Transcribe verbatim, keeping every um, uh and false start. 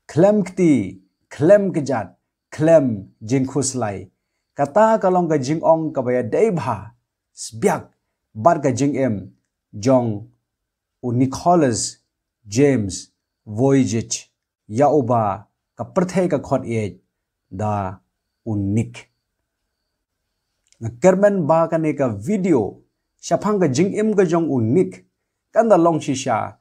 klem kti klem kejat klem jing khuslai kata kalong ka jing ong ka baya dei bha sbiak bar ka jing em jong u Nicholas James Voyage ya uba ka perthai ka khot e da unik na kermen ba ka ne ka video shapang ka jing em ka jong unik kan da long shisha